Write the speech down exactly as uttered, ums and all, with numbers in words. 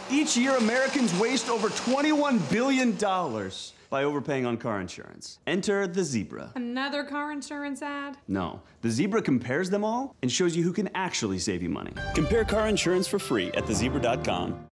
Each year, Americans waste over twenty-one billion dollars by overpaying on car insurance. Enter the Zebra. Another car insurance ad? No, the Zebra compares them all and shows you who can actually save you money. Compare car insurance for free at the zebra dot com.